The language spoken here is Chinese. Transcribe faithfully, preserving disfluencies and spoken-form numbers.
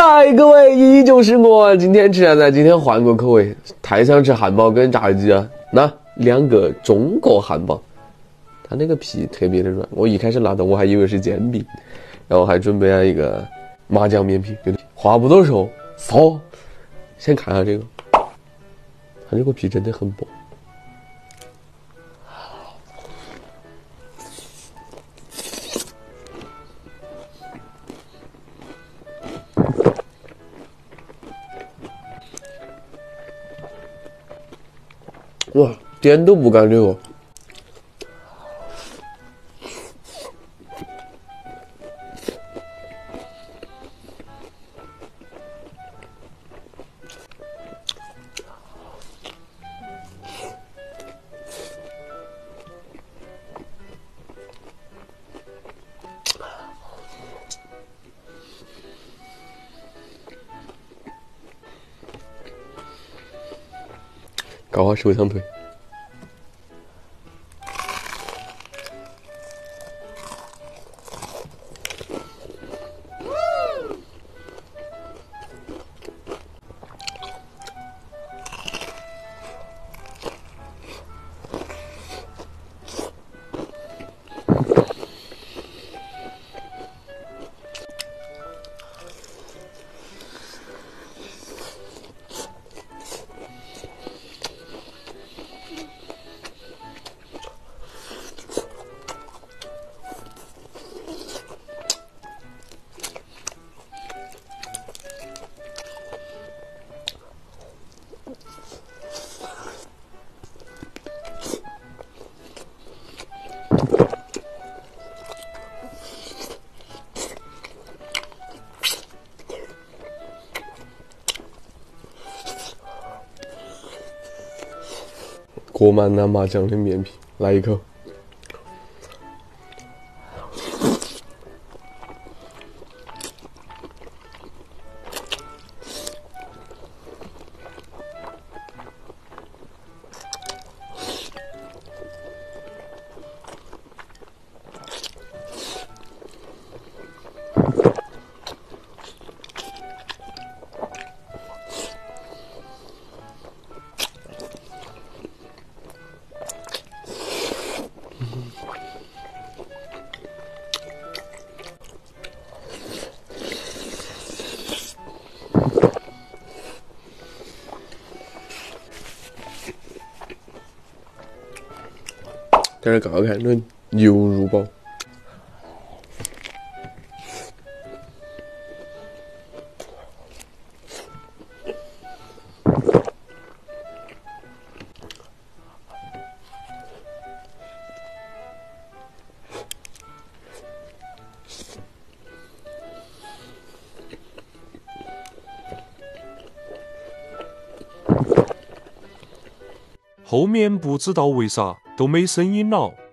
嗨，各位，依旧是我。今天吃啥子？今天换个口味，太想吃汉堡跟炸鸡啊！那两个中国汉堡，它那个皮特别的软。我一开始拿到我还以为是煎饼，然后还准备了一个麻酱面皮。话不多说，骚！先看下这个，它这个皮真的很薄。哇，点都不敢流。搞下手枪腿。裹满了麻酱的面皮，来一口。在这看看那牛肉包， 后面不知道为啥都没声音了。